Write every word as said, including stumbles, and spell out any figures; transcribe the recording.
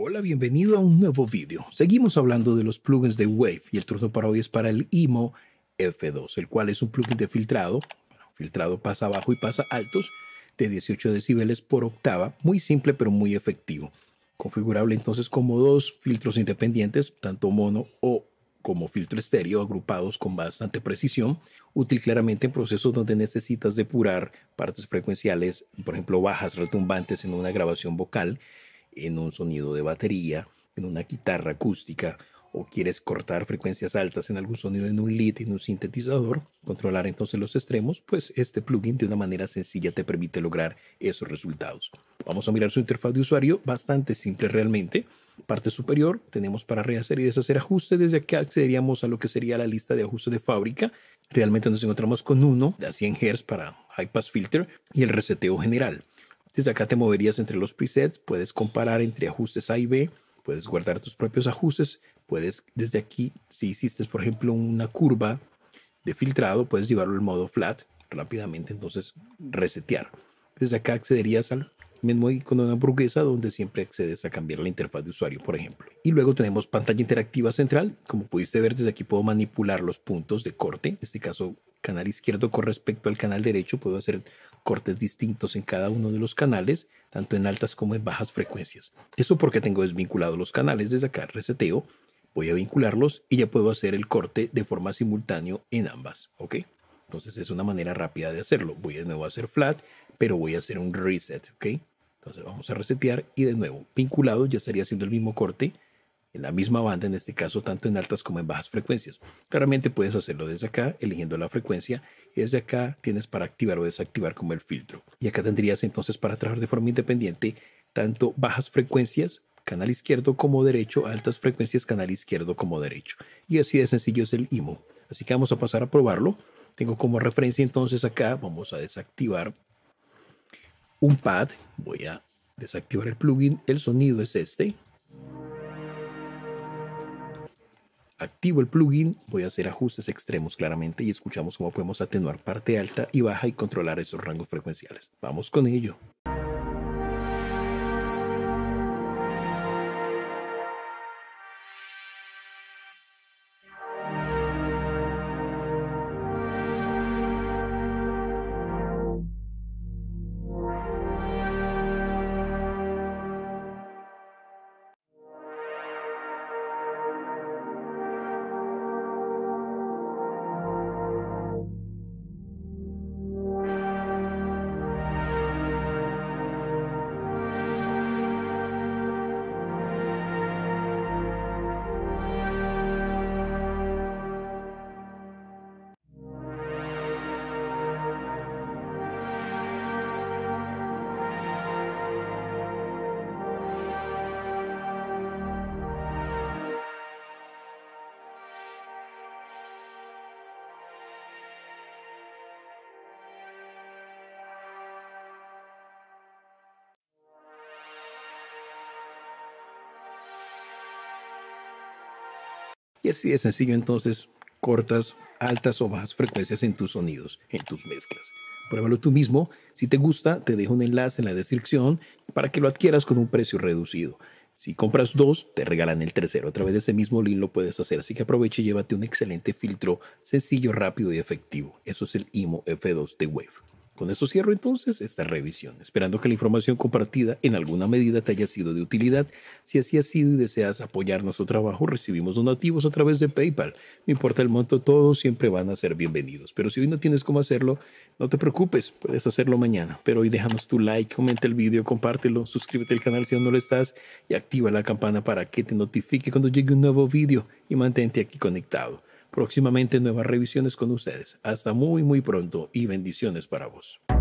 Hola, bienvenido a un nuevo vídeo. Seguimos hablando de los plugins de Wave y el turno para hoy es para el I M O F dos, el cual es un plugin de filtrado. Filtrado pasa bajo y pasa altos de dieciocho decibeles por octava, muy simple pero muy efectivo. Configurable entonces como dos filtros independientes, tanto mono o como filtro estéreo, agrupados con bastante precisión, útil claramente en procesos donde necesitas depurar partes frecuenciales, por ejemplo bajas retumbantes en una grabación vocal, en un sonido de batería, en una guitarra acústica, o quieres cortar frecuencias altas en algún sonido en un lead, en un sintetizador, controlar entonces los extremos, pues este plugin de una manera sencilla te permite lograr esos resultados. Vamos a mirar su interfaz de usuario, bastante simple realmente. Parte superior tenemos para rehacer y deshacer ajustes. Desde acá accederíamos a lo que sería la lista de ajustes de fábrica. Realmente nos encontramos con uno de cien hertz para High Pass Filter y el reseteo general. Desde acá te moverías entre los presets, puedes comparar entre ajustes A y B, puedes guardar tus propios ajustes, puedes desde aquí, si hiciste por ejemplo una curva de filtrado, puedes llevarlo al modo flat rápidamente, entonces resetear. Desde acá accederías al mismo icono de hamburguesa donde siempre accedes a cambiar la interfaz de usuario, por ejemplo. Y luego tenemos pantalla interactiva central. Como pudiste ver, desde aquí puedo manipular los puntos de corte. En este caso, canal izquierdo con respecto al canal derecho. Puedo hacer cortes distintos en cada uno de los canales, tanto en altas como en bajas frecuencias. Eso porque tengo desvinculados los canales. Desde acá reseteo, voy a vincularlos y ya puedo hacer el corte de forma simultánea en ambas. ¿Ok? Entonces es una manera rápida de hacerlo. Voy de nuevo a hacer flat, pero voy a hacer un reset. ¿Ok? Entonces vamos a resetear y de nuevo vinculado ya estaría haciendo el mismo corte en la misma banda, en este caso tanto en altas como en bajas frecuencias. Claramente puedes hacerlo desde acá eligiendo la frecuencia y desde acá tienes para activar o desactivar como el filtro. Y acá tendrías entonces para trabajar de forma independiente tanto bajas frecuencias, canal izquierdo como derecho, altas frecuencias, canal izquierdo como derecho. Y así de sencillo es el I M O. Así que vamos a pasar a probarlo. Tengo como referencia entonces acá, vamos a desactivar un pad, voy a desactivar el plugin, el sonido es este. Activo el plugin, voy a hacer ajustes extremos claramente y escuchamos cómo podemos atenuar parte alta y baja y controlar esos rangos frecuenciales. Vamos con ello. Y así de sencillo entonces cortas altas o bajas frecuencias en tus sonidos, en tus mezclas. Pruébalo tú mismo. Si te gusta, te dejo un enlace en la descripción para que lo adquieras con un precio reducido. Si compras dos, te regalan el tercero. A través de ese mismo link lo puedes hacer. Así que aprovecha y llévate un excelente filtro sencillo, rápido y efectivo. Eso es el I M O F dos de Wave. Con eso cierro entonces esta revisión, esperando que la información compartida en alguna medida te haya sido de utilidad. Si así ha sido y deseas apoyar nuestro trabajo, recibimos donativos a través de PayPal. No importa el monto, todos siempre van a ser bienvenidos. Pero si hoy no tienes cómo hacerlo, no te preocupes, puedes hacerlo mañana. Pero hoy déjanos tu like, comenta el video, compártelo, suscríbete al canal si aún no lo estás y activa la campana para que te notifique cuando llegue un nuevo video y mantente aquí conectado. Próximamente nuevas revisiones con ustedes. Hasta muy muy pronto y bendiciones para vos.